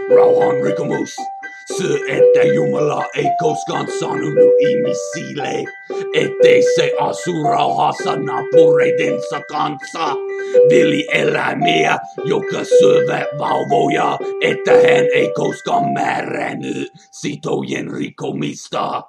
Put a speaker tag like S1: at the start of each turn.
S1: Rauhan rikomus. Se, että Jumala ei koskaan sanonut ihmisille, ettei se asu rauhassa naapureidensa kanssa. Vilieläimiä, joka syövät vauvoja, että hän ei koskaan määrännyt sitojen rikomista.